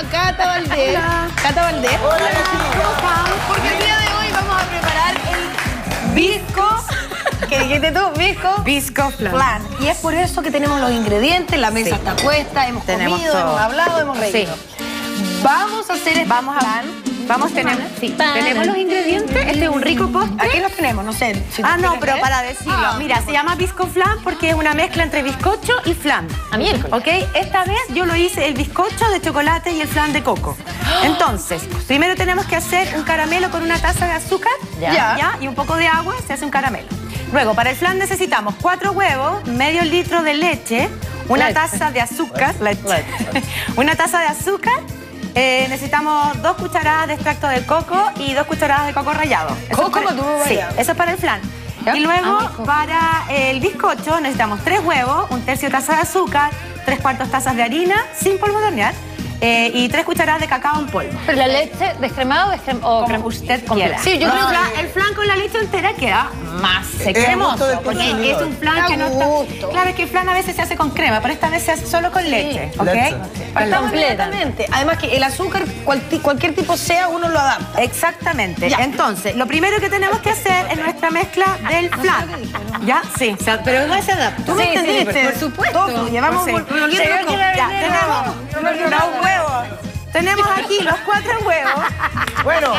a Cata Valdés. Hola. Cata Valdés. Hola, ¿cómo están? Porque el día de hoy vamos a preparar el Visco. ¿Qué dijiste tú? Visco Flan. Y es por eso que tenemos los ingredientes, la mesa está puesta, hemos comido, todo. hemos hablado, hemos reído. Vamos a hacer este flan. Tenemos los ingredientes. Este es un rico postre. Aquí los tenemos, no sé. Si No, pero para decirlo. Mira, se llama Visco Flan porque es una mezcla entre bizcocho y flan. A miércoles. ¿Ok? Esta vez yo lo hice el bizcocho de chocolate y el flan de coco. Entonces, primero tenemos que hacer un caramelo con una taza de azúcar. Ya. Y un poco de agua, se hace un caramelo. Luego, para el flan necesitamos 4 huevos, medio litro de leche, una taza de azúcar. Una taza de azúcar. Necesitamos 2 cucharadas de extracto de coco y 2 cucharadas de coco rallado. ¿Coco maduro Sí, rallado? eso es para el flan. ¿Ya? Y luego para el bizcocho necesitamos 3 huevos, 1/3 taza de azúcar, 3/4 tazas de harina sin polvo de hornear y 3 cucharadas de cacao en polvo. ¿Pero la leche descremada o Como usted quiera. Sí, yo creo que el flan con la leche entera queda más cremoso. Porque es un flan que no está... Claro, es que el flan a veces se hace con crema, pero esta vez se hace solo con leche. ¿Ok? completamente. Además que el azúcar, cualquier tipo sea, uno lo adapta. Exactamente. Ya. Entonces, lo primero que tenemos que hacer es nuestra mezcla del flan. ¿Ya? Sí. Pero no se adapta. ¿Tú me Sí, entendiste? por supuesto. Todo. Llevamos Sí. volviendo Ya, tenemos los huevos. Tenemos aquí los 4 huevos. Bueno,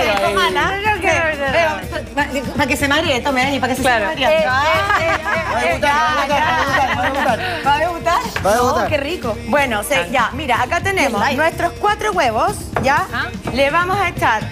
Para que se maree, tome ahí, para que se maree. ¿Va a debutar? Va a debutar. Oh, qué rico. Bueno, ya, mira, acá tenemos nuestros 4 huevos, ¿ya? Le vamos a echar,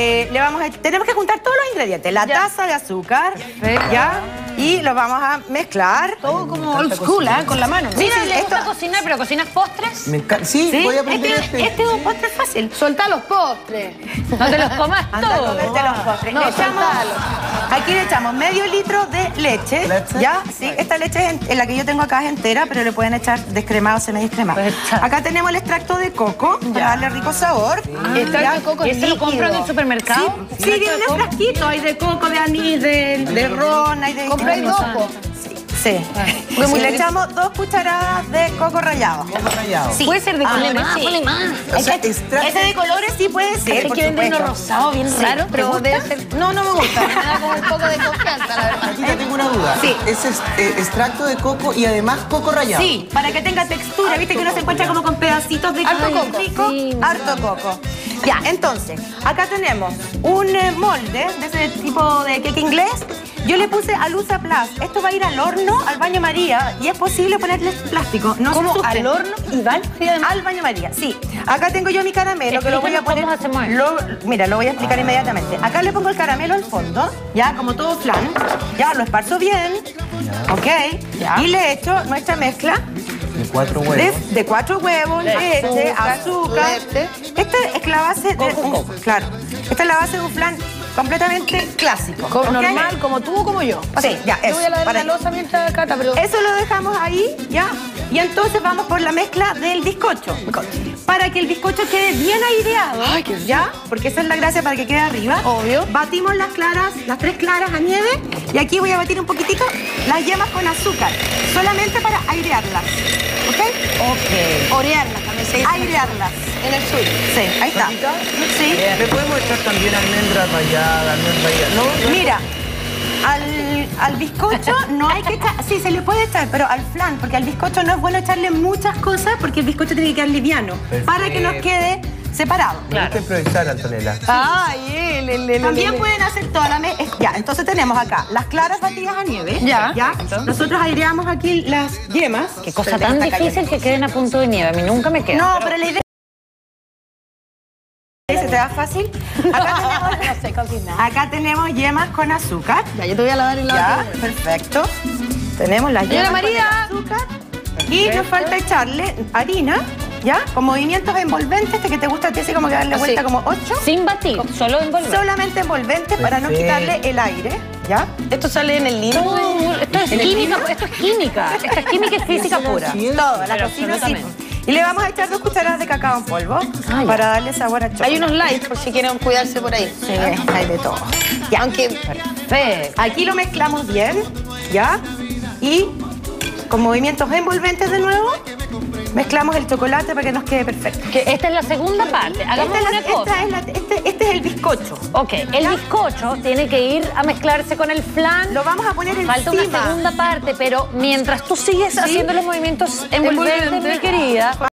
tenemos que juntar todos los ingredientes. La taza de azúcar, ¿ya? Y los vamos a mezclar. todo como old school, con la mano. Mira, le gusta cocinar, pero ¿cocinas postres? Me encanta. Sí, voy a aprender Este es un postre fácil. Soltá los postres. No te los comas Anda a todos. comerte los postres. No, Le echamos- soltalo. aquí le echamos medio litro de leche. ¿Leche? ¿Ya? Sí, esta leche en la que yo tengo acá es entera, pero le pueden echar descremado o semidescremado. Acá tenemos el extracto de coco para darle rico sabor. Extracto de coco ¿Y este lo compran en el supermercado? Sí, viene en frasquito. Hay de coco, de anís, de ron, hay de... Compráis dos, po. Sí. Y le echamos 2 cucharadas de coco rallado. rallado. Sí. Puede ser de Ponle colores, más, sí. ponle más. O sea, extracto. Ese de colores sí puede ser, Es por que venden uno supuesto. rosado bien raro, ¿Te pero gusta? debe ser... No, no me gusta. Me da como un poco de confianza, la verdad. Aquí ya tengo una duda. Sí. Es extracto de coco y además coco rallado. Sí, para que tenga textura, viste que uno se encuentra como con pedacitos de Harto coco. rico, harto coco. Ya, entonces, acá tenemos un molde de ese tipo de cake inglés. Yo le puse Alusa Plus. Esto va a ir al horno, al baño María, y es posible ponerle plástico. No ¿Cómo? se asusten. ¿Al horno? ¿Y van? Al baño María, sí. Acá tengo yo mi caramelo, que lo voy a poner... Explícanos cómo hacemos eso. Mira, lo voy a explicar inmediatamente. Acá le pongo el caramelo al fondo, ya, como todo flan. Ya, lo esparzo bien. Ok. Y le echo nuestra mezcla De 4 huevos. de 4 huevos, leche, azúcar. Esta es la base de un... Claro. Esta es la base de un flan completamente clásico. ¿ok? Normal, como tú o como yo. Sí, ya, Yo eso. voy a lavar para la loza mientras Cata, pero... Eso lo dejamos ahí, ¿ya? Y entonces vamos por la mezcla del bizcocho. Para que el bizcocho quede bien aireado, Ay, qué rico. ¿ya? Porque esa es la gracia para que quede arriba. Obvio. Batimos las claras, las 3 claras a nieve. Y aquí voy a batir un poquitito las yemas con azúcar. Solamente para airearlas. ¿Ok? Orearlas también se dice. Airearlas. En el sur. Sí, ahí está. Sí. ¿Le podemos echar también almendra rallada, almendra rallada? No, Mira, al bizcocho no hay que echar, sí, se le puede echar, pero al flan, porque al bizcocho no es bueno echarle muchas cosas porque el bizcocho tiene que quedar liviano, para que nos quede separado. Me gusta improvisar, Antonella. Ay, También pueden hacer toda la mezcla. Ya, entonces tenemos acá las claras batidas a nieve. Ya. Nosotros aireamos aquí las yemas. Qué cosa tan difícil que queden a punto de nieve. A mí nunca me queda. No, pero la idea... ¿Se te va fácil? No sé cocinar. Acá tenemos yemas con azúcar. Ya, yo te voy a lavar el Ya, lado. perfecto. Tenemos las Señora yemas María. con azúcar. Y nos falta echarle harina, ¿ya? Con movimientos envolventes, este que te gusta a ti, así como que darle Así. vuelta como 8. Sin batir, solo envolver. Solamente envolventes para no Perfecto. quitarle el aire, ¿ya? Esto sale en el libro. Esto es química, esto es química. Esto es química y física pura. Todo, la Pero cocina sí. absolutamente. Y le vamos a echar 2 cucharadas de cacao en polvo ya. para darle sabor a chocolate. Hay unos lights por si quieren cuidarse por ahí. Sí, hay de todo. Ya. Aunque Perfecto. Aquí lo mezclamos bien, ¿ya? Y con movimientos envolventes de nuevo, Mezclamos el chocolate para que nos quede perfecto. Que esta es la segunda parte. Hagamos una cosa. Este es el bizcocho. Ok, el bizcocho tiene que ir a mezclarse con el flan. Lo vamos a poner Falta encima. una segunda parte, pero mientras tú sigues haciendo los movimientos envolventes, mi querida...